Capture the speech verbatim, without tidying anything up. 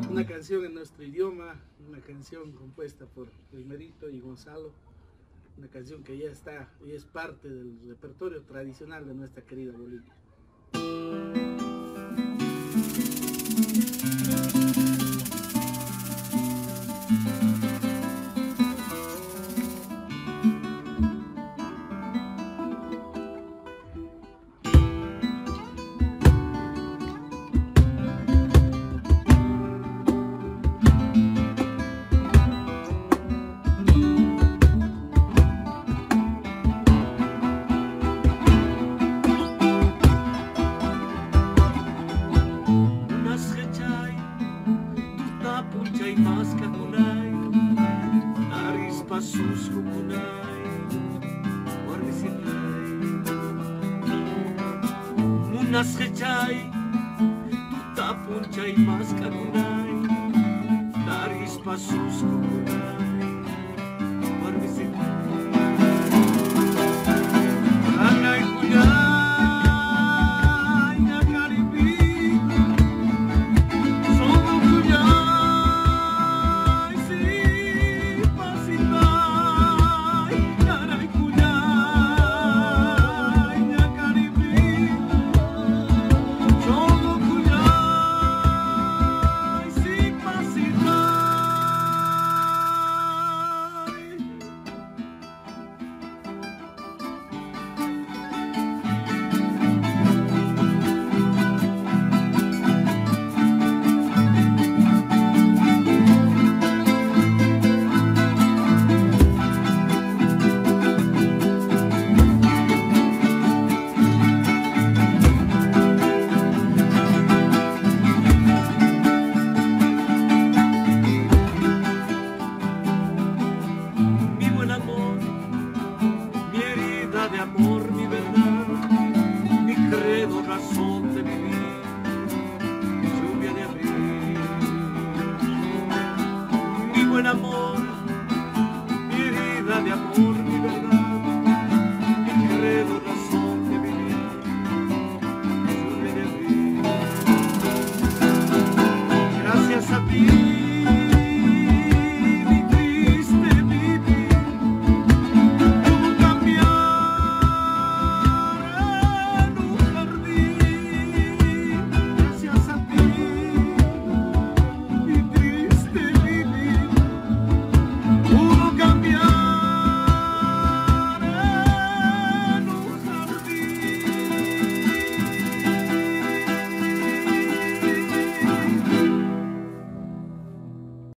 Una canción en nuestro idioma, una canción compuesta por Primerito y Gonzalo, una canción que ya está y es parte del repertorio tradicional de nuestra querida Bolivia. Unas hechay, tuta punchay mas kakunay, taris pasus kukunay, warmisinay. Anay kuyay, nakaribig, sono kuyay, si pasitay, anay kuyay, nakaribig. De amor, mi verdad, mi credo, razón de vivir, lluvia de abril. Mi buen amor, mi herida de amor.